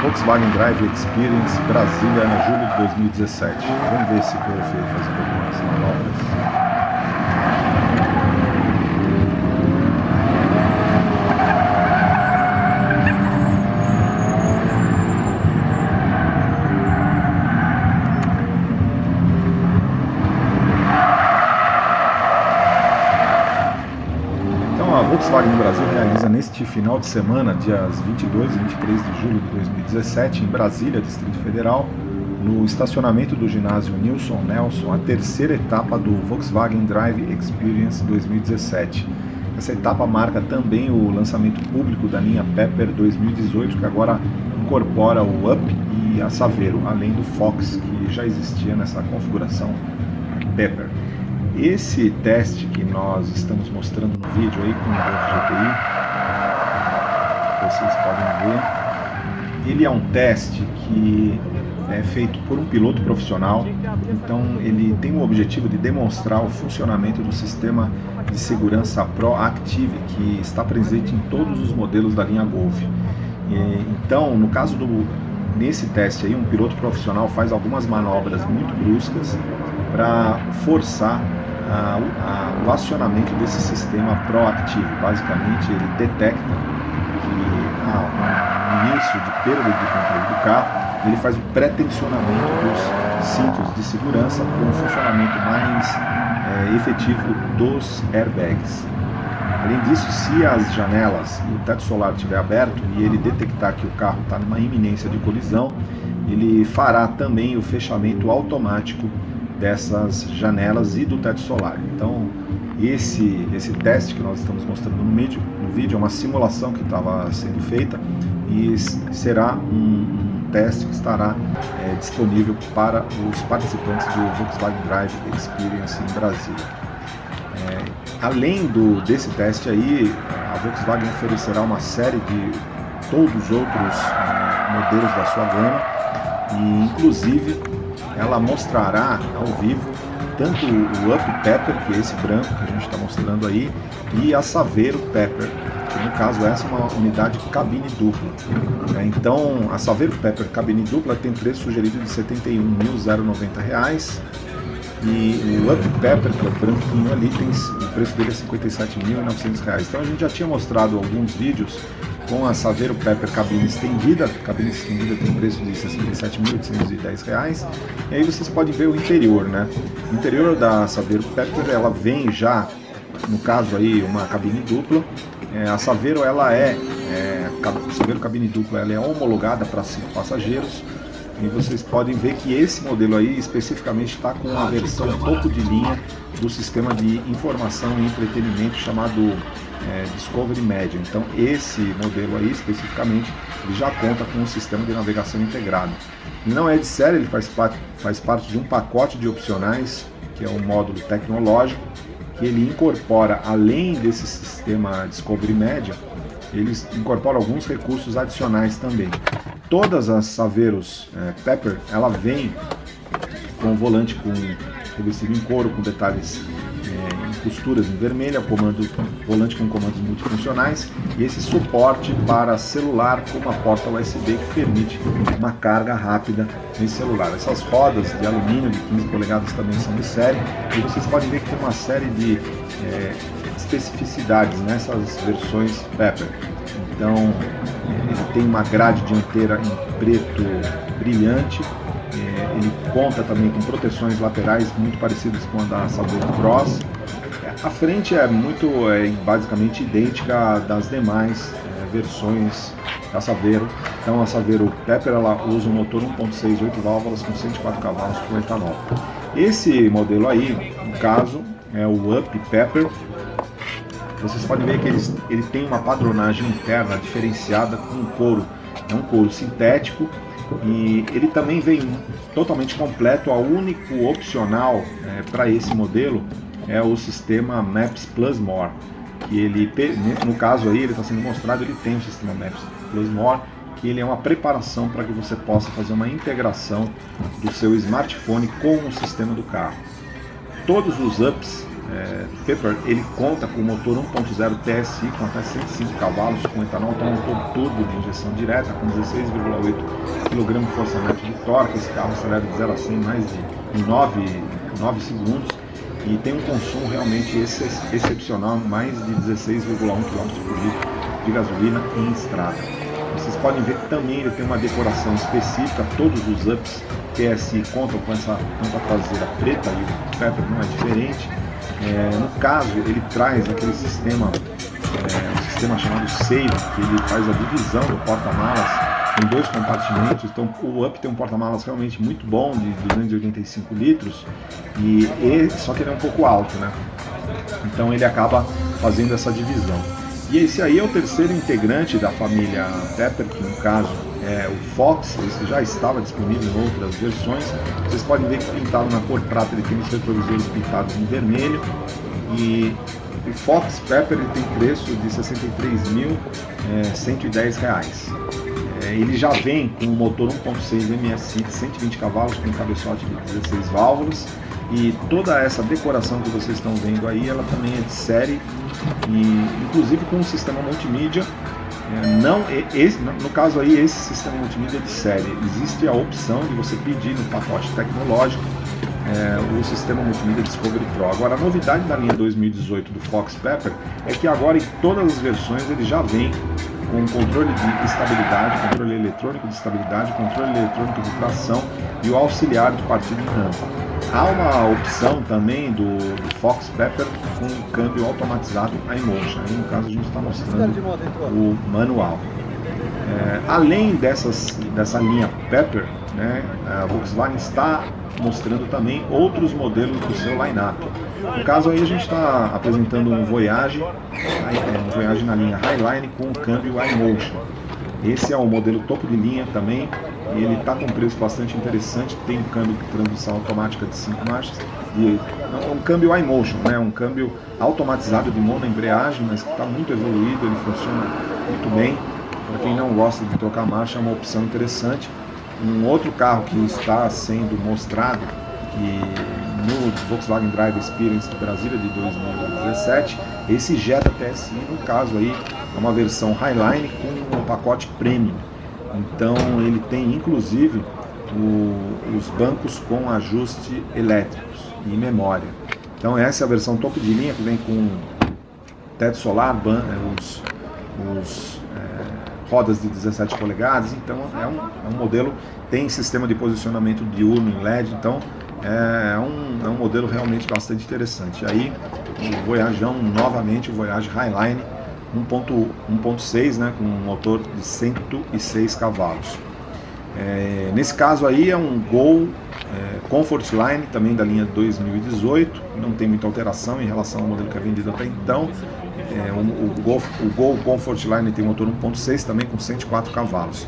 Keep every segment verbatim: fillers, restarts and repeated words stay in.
Volkswagen Drive Experience Brasília, em julho de dois mil e dezessete. Vamos ver se eu fazendo algumas manobras. A Volkswagen no Brasil realiza neste final de semana, dias vinte e dois e vinte e três de julho de dois mil e dezessete, em Brasília, Distrito Federal, no estacionamento do ginásio Nilson Nelson, a terceira etapa do Volkswagen Drive Experience dois mil e dezessete. Essa etapa marca também o lançamento público da linha Pepper dois mil e dezoito, que agora incorpora o Up e a Saveiro, além do Fox, que já existia nessa configuração Pepper. Esse teste que nós estamos mostrando no vídeo aí com o Golf G T I, vocês podem ver, ele é um teste que é feito por um piloto profissional, então ele tem o objetivo de demonstrar o funcionamento do sistema de segurança ProActive, que está presente em todos os modelos da linha Golf. E, então, no caso do nesse teste aí, um piloto profissional faz algumas manobras muito bruscas para forçar A, a, o acionamento desse sistema ProActive. Basicamente, ele detecta que há um início de perda de controle do carro, ele faz o pré-tensionamento dos cintos de segurança com um funcionamento mais é, efetivo dos airbags. Além disso, se as janelas e o teto solar estiver aberto e ele detectar que o carro está numa iminência de colisão, ele fará também o fechamento automático dessas janelas e do teto solar. Então esse, esse teste que nós estamos mostrando no vídeo, no vídeo é uma simulação que estava sendo feita e será um, um teste que estará é, disponível para os participantes do Volkswagen Drive Experience em Brasília. É, além do, desse teste aí, a Volkswagen oferecerá uma série de todos os outros é, modelos da sua gama e inclusive ela mostrará ao vivo tanto o Up Pepper, que é esse branco que a gente está mostrando aí, e a Saveiro Pepper, que no caso essa é uma unidade cabine dupla. Então a Saveiro Pepper cabine dupla tem preço sugerido de setenta e um mil noventa reais e o Up Pepper, que é o branquinho ali, tem, o preço dele é cinquenta e sete mil e novecentos reais. Então a gente já tinha mostrado alguns vídeos com a Saveiro Pepper cabine estendida. A cabine estendida tem preço de sessenta e sete mil oitocentos e dez reais. E aí vocês podem ver o interior, né? O interior da Saveiro Pepper, ela vem já, no caso aí, uma cabine dupla. É, a Saveiro, ela é, é a Saveiro cabine dupla, ela é homologada para cinco passageiros. E vocês podem ver que esse modelo aí especificamente está com a versão topo de linha do sistema de informação e entretenimento chamado é, Discovery Media. Então esse modelo aí especificamente ele já conta com um sistema de navegação integrado. Não é de série, ele faz parte, faz parte de um pacote de opcionais, que é um módulo tecnológico, que ele incorpora, além desse sistema Discovery Media, eles incorporam alguns recursos adicionais também. Todas as Saveiros é, Pepper, ela vem com o volante com revestido em couro, com detalhes é, em costuras em vermelho, comando, volante com comandos multifuncionais e esse suporte para celular com uma porta U S B que permite uma carga rápida nesse celular. Essas rodas de alumínio de quinze polegadas também são de série e vocês podem ver que tem uma série de é, especificidades nessas versões Pepper. Então ele tem uma grade dianteira em preto brilhante, ele conta também com proteções laterais muito parecidas com a da Saveiro Cross. A frente é muito é basicamente idêntica das demais é, versões da Saveiro. Então a Saveiro Pepper ela usa um motor um ponto seis, oito válvulas com cento e quatro cavalos por etanol. Esse modelo aí, no caso, é o Up Pepper. Vocês podem ver que ele, ele tem uma padronagem interna diferenciada com couro. É um couro sintético e ele também vem totalmente completo. O único opcional é, para esse modelo é o sistema Maps Plus More, que ele, no caso aí, ele está sendo mostrado, ele tem o sistema Maps Plus More, que ele é uma preparação para que você possa fazer uma integração do seu smartphone com o sistema do carro. Todos os Ups é, Pepper, ele conta com o motor um ponto zero T S I com até cento e cinco cavalos, com etanol, então motor turbo de injeção direta com dezesseis vírgula oito quilograma-força-metro de torque. Esse carro acelera de zero a cem em mais de nove segundos e tem um consumo realmente ex excepcional, mais de dezesseis vírgula um quilômetros por litro de gasolina em estrada. Vocês podem ver que também ele tem uma decoração específica, todos os ups T S I contam com essa tampa traseira preta e o Pepper não é diferente. É, no caso, ele traz aquele sistema, é, um sistema chamado Save, que ele faz a divisão do porta-malas em dois compartimentos. Então o Up tem um porta-malas realmente muito bom, de duzentos e oitenta e cinco litros, e ele, só que ele é um pouco alto, né? Então ele acaba fazendo essa divisão. E esse aí é o terceiro integrante da família Pepper, que no caso é o Fox. Esse já estava disponível em outras versões. Vocês podem ver que pintado na cor prata, ele tem os retrovisores pintados em vermelho. E o Fox Pepper ele tem preço de sessenta e três mil cento e dez reais. É, ele já vem com um motor um ponto seis M S I de cento e vinte cavalos com um cabeçote de dezesseis válvulas. E toda essa decoração que vocês estão vendo aí, ela também é de série, e inclusive com um sistema multimídia. É, não, esse, no caso aí, esse sistema multimídia é de série. Existe a opção de você pedir no pacote tecnológico é, o sistema multimídia Discovery Pro. Agora, a novidade da linha dois mil e dezoito do Fox Pepper é que agora em todas as versões ele já vem com controle de estabilidade, controle eletrônico de estabilidade, controle eletrônico de tração e o auxiliar de partida em rampa. Há uma opção também do, do Fox Pepper com um câmbio automatizado iMotion. Aí no caso a gente está mostrando o manual. É, além dessas, dessa linha Pepper, né, a Volkswagen está mostrando também outros modelos do seu line-up. No caso aí a gente está apresentando um Voyage, um Voyage na linha Highline com o câmbio iMotion. Esse é o modelo topo de linha também, e ele está com um preço bastante interessante. Tem um câmbio de transmissão automática de cinco marchas, e um câmbio iMotion, né, um câmbio automatizado de monoembreagem, mas que está muito evoluído, ele funciona muito bem. Para quem não gosta de trocar marcha, é uma opção interessante. Um outro carro que está sendo mostrado e no Volkswagen Drive Experience de Brasília de dois mil e dezessete, esse Jetta T S I, no caso aí, é uma versão Highline com um pacote Premium. Então ele tem inclusive o, os bancos com ajuste elétricos e memória. Então essa é a versão topo de linha, que vem com teto solar, ban, os, os é, rodas de dezessete polegadas. Então é um, é um modelo, tem sistema de posicionamento diurno em L E D, então é um, é um modelo realmente bastante interessante. Aí o Voyageão, novamente o Voyage Highline um ponto seis, né, com um motor de cento e seis cavalos. É, nesse caso aí é um Gol é, Comfortline, também da linha dois mil e dezoito, não tem muita alteração em relação ao modelo que é vendido até então. É, o, o, Gol, o Gol Comfortline tem motor um ponto seis também com cento e quatro cavalos.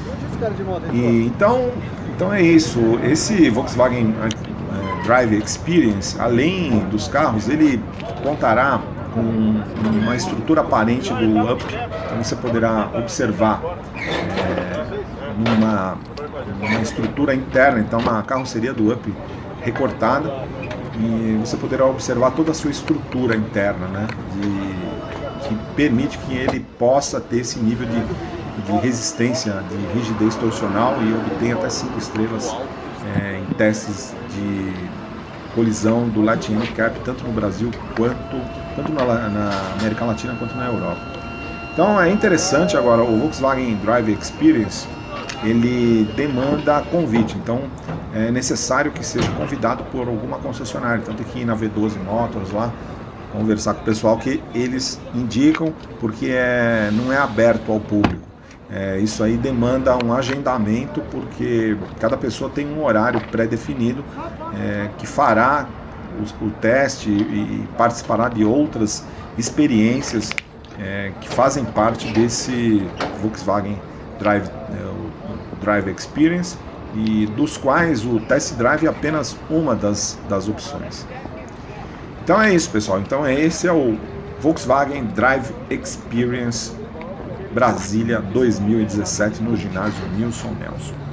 E, então, então é isso, esse Volkswagen é, Drive Experience, além dos carros, ele contará com uma estrutura aparente do Up. Então você poderá observar é, numa, uma estrutura interna, então uma carroceria do Up recortada, e você poderá observar toda a sua estrutura interna, né, de, que permite que ele possa ter esse nível de, de resistência, de rigidez torsional, e obtenha até cinco estrelas é, em testes de colisão do Latin Handicap, tanto no Brasil quanto tanto na, na América Latina quanto na Europa. Então é interessante. Agora o Volkswagen Drive Experience, ele demanda convite, então é necessário que seja convidado por alguma concessionária. Então tem que ir na V doze Motors lá, conversar com o pessoal que eles indicam, porque é, não é aberto ao público. É, isso aí demanda um agendamento, porque cada pessoa tem um horário pré-definido é, que fará o, o teste e participará de outras experiências é, que fazem parte desse Volkswagen Drive, é, o Drive Experience, e dos quais o Test Drive é apenas uma das, das opções. Então é isso, pessoal. Então esse é o Volkswagen Drive Experience Brasília dois mil e dezessete no ginásio Nilson Nelson.